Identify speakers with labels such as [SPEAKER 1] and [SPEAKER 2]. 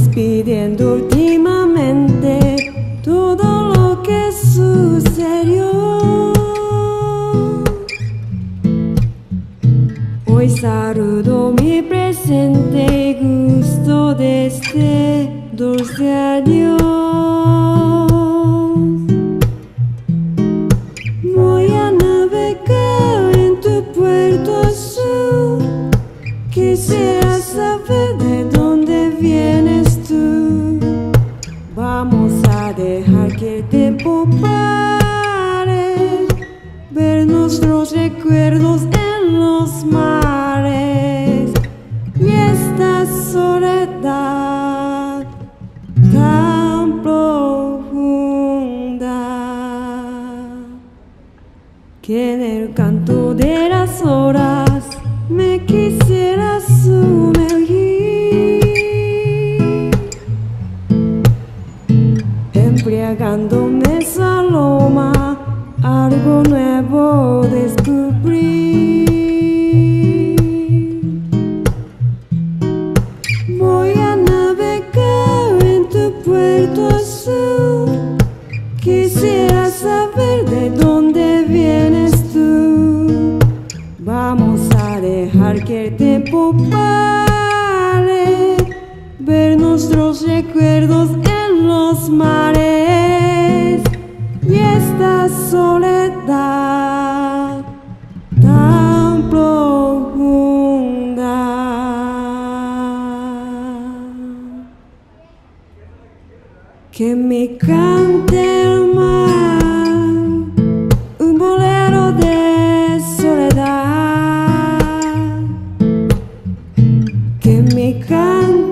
[SPEAKER 1] pidiendo últimamente todo lo que sucedió. Hoy saludo mi presente y gusto de este dulce adiós. Voy a navegar en tu puerto azul. Quisiera saber de dónde vienes tú. Vamos a dejar que el tiempo pare, ver nuestros recuerdos en los mares. Y esta soledad tan profunda, que en el canto de las horas me quisiera sumergir, embriagándome esa loma, algo nuevo descubrir. Voy a navegar en tu puerto azul. Quisiera saber de dónde vienes tú. Vamos a dejar que el tiempo pare, ver nuestros recuerdos en los mares. Y esta soledad tan profunda, que me cante el mar, un bolero de soledad, que me cante